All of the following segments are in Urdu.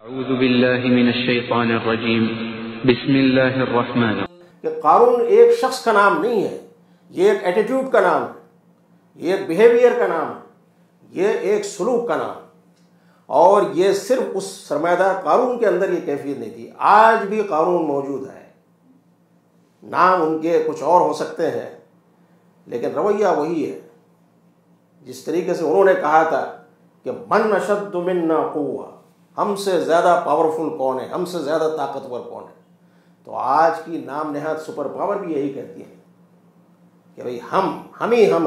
اعوذ باللہ من الشیطان الرجیم بسم اللہ الرحمن کہ قارون ایک شخص کا نام نہیں ہے، یہ ایک ایٹیٹیوڈ کا نام ہے، یہ ایک بیہیویئر کا نام ہے، یہ ایک سلوک کا نام ہے۔ اور یہ صرف اس سرمایہ دار قارون کے اندر یہ کیفیت نہیں تھی، آج بھی قارون موجود ہے۔ نام ان کے کچھ اور ہو سکتے ہیں لیکن رویہ وہی ہے۔ جس طریقے سے انہوں نے کہا تھا کہ من اشد منا قوہ، ہم سے زیادہ پاورفل کون ہے، ہم سے زیادہ طاقتور کون ہے، تو آج کی نام نہاد سپر پاور بھی یہی کہتی ہے کہ بھئی ہم ہی ہیں،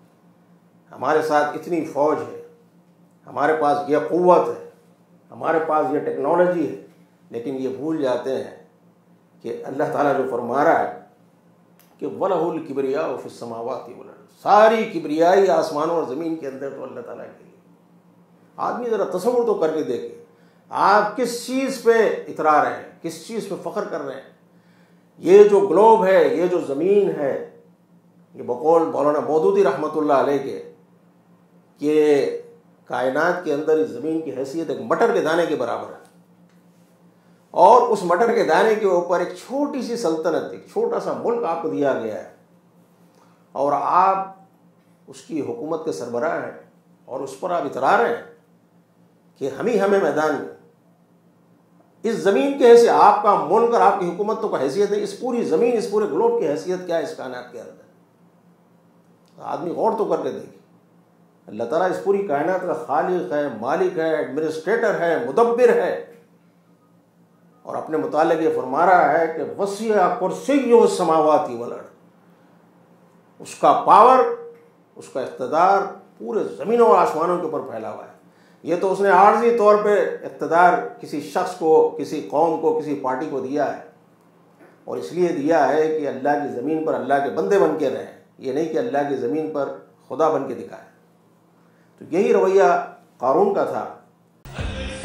ہمارے ساتھ اتنی فوج ہے، ہمارے پاس یہ قوت ہے، ہمارے پاس یہ ٹیکنالوجی ہے، لیکن یہ بھول جاتے ہیں کہ اللہ تعالیٰ جو فرما رہا ہے کہ وَلَهُ الْكِبْرِيَاءُ فِي السَّمَاوَاتِ وَالْأَرْضِ، ساری کبریائی آسمانوں اور زمین کے اندر تو اللہ تعالیٰ کے لیے۔ آدمی ذرا تصور تو کر کے دیکھے، آپ کس چیز پہ اترا رہے ہیں، کس چیز پہ فخر کر رہے ہیں۔ یہ جو گلوب ہے، یہ جو زمین ہے، یہ بقول مولانا مودودی رحمۃ اللہ علیہ کے کہ کائنات کے اندر اس زمین کی حیثیت ایک مٹر کے دانے کے برابر ہے، اور اس مٹر کے دانے کے اوپر ایک چھوٹی سی سلطنت، ایک چھوٹا سا ملک آپ کو دیا گیا ہے، اور آپ اس کی حکومت کے سربراہ ہیں، اور اس پر آپ اترا رہے ہیں کہ ہمیں میدان میں اس زمین کی حیثیت، آپ کا ملک اور آپ کی حکومت تو کا حیثیت ہے، اس پوری زمین، اس پورے گلوب کی حیثیت کیا ہے اس کائنات کے اندر۔ آدمی غور تو کر کے دیکھے، اللہ تعالیٰ اس پوری کائنات کا خالق ہے، مالک ہے، ایڈمنسٹریٹر ہے، مدبر ہے، اور اپنے متعلق یہ فرما رہا ہے کہ وسیع کرسیہ السماوات والارض، اس کا پاور، اس کا اقتدار پورے زمینوں اور آسمانوں کے اوپر پھیلا ہوا ہے۔ یہ تو اس نے عارضی طور پہ اقتدار کسی شخص کو، کسی قوم کو، کسی پارٹی کو دیا ہے، اور اس لیے دیا ہے کہ اللہ کی زمین پر اللہ کے بندے بن کے رہیں، یہ نہیں کہ اللہ کی زمین پر خدا بن کے دکھائے۔ تو یہی رویہ قارون کا تھا۔